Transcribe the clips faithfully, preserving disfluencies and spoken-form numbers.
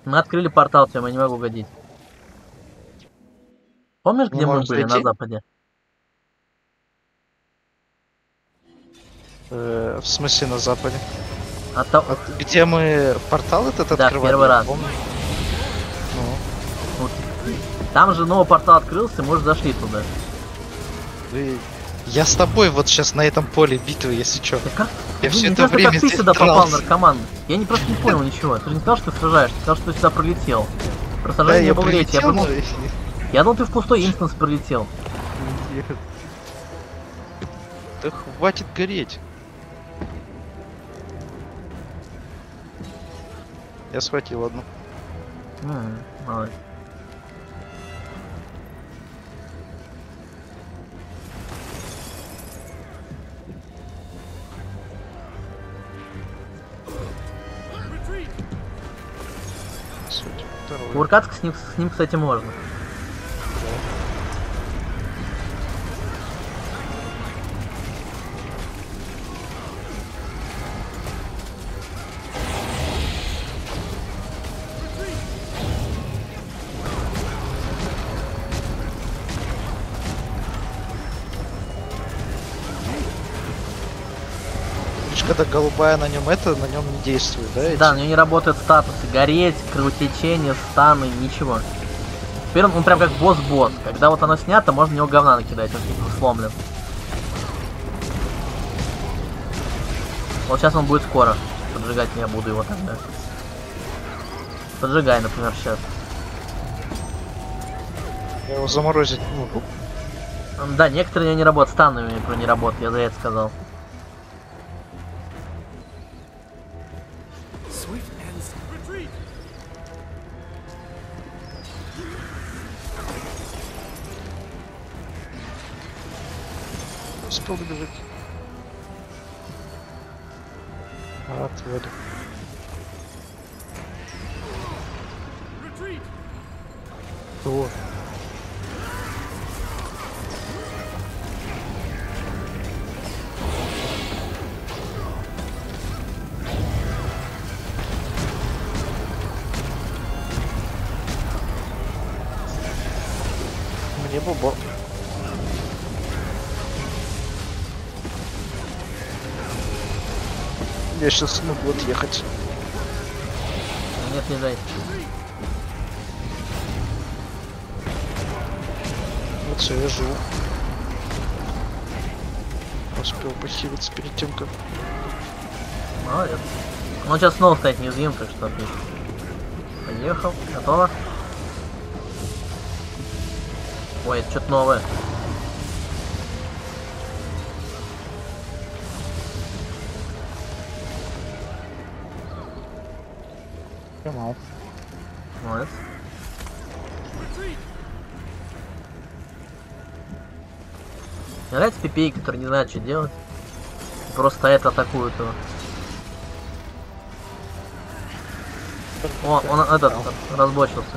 Мы открыли портал, чем я не могу угодить. Помнишь, где мы были на западе? Э, в смысле на западе? А то... От, где мы портал этот да, открывали? первый раз. Помню. Ну. Вот. Там же новый портал открылся, мы уже зашли туда. Ты... Я с тобой вот сейчас на этом поле битвы, если что. Как? Я все не это время как ты сюда дрался. попал, наркоман. Я не просто не понял ничего. Ты же не сказал, что ты сражаешься, ты сказал, что ты сюда пролетел. Про сражение да, не было речи. Я, подумал... но... я думал, ты в пустой инстанс пролетел. Да хватит гореть. Я схватил одну. М-м, молодец. Кувыркаться с ним, с ним, кстати, можно. Когда голубая на нем это, на нем не действует, да? Эти? Да, на нее не работают статусы. Гореть, кровотечение, станы, ничего. Теперь он, он прям как босс-босс. Когда вот оно снято, можно в него говна накидать, он типа сломлен. Вот сейчас он будет скоро. Поджигать я буду его тогда. Поджигай, например, сейчас. Я его заморозить не могу. Да, некоторые у него не работают, станы у него не работают, я за это сказал. Успел добежать. А, тварь. О. Мне бобо. Я сейчас смогу отъехать. Нет, не дай. Вот все, я живу. Успел похилиться перед тем, как... Молодец. Он сейчас снова стоит неуязвим, так что отлично. Поехал. Готово. Ой, это что-то новое. Поймал. Молодец. Мне нравится пипей, который не знает, что делать. Просто стоят, атакуют его. О, он этот разбочился.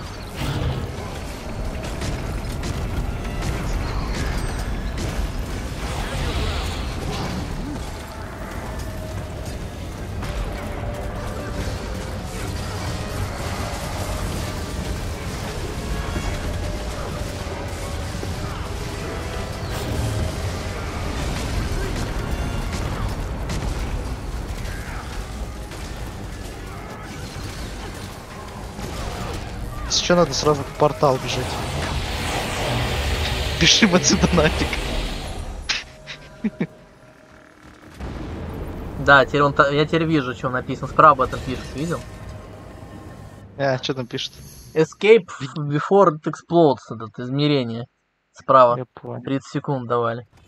Сейчас надо сразу в портал бежать. Бежим отсюда нафиг. Да, теперь он, я теперь вижу, что написано. Справа об этом пишет, видел? А, что там пишет? Escape before it explodes, это измерение. Справа. Я понял. тридцать секунд давали.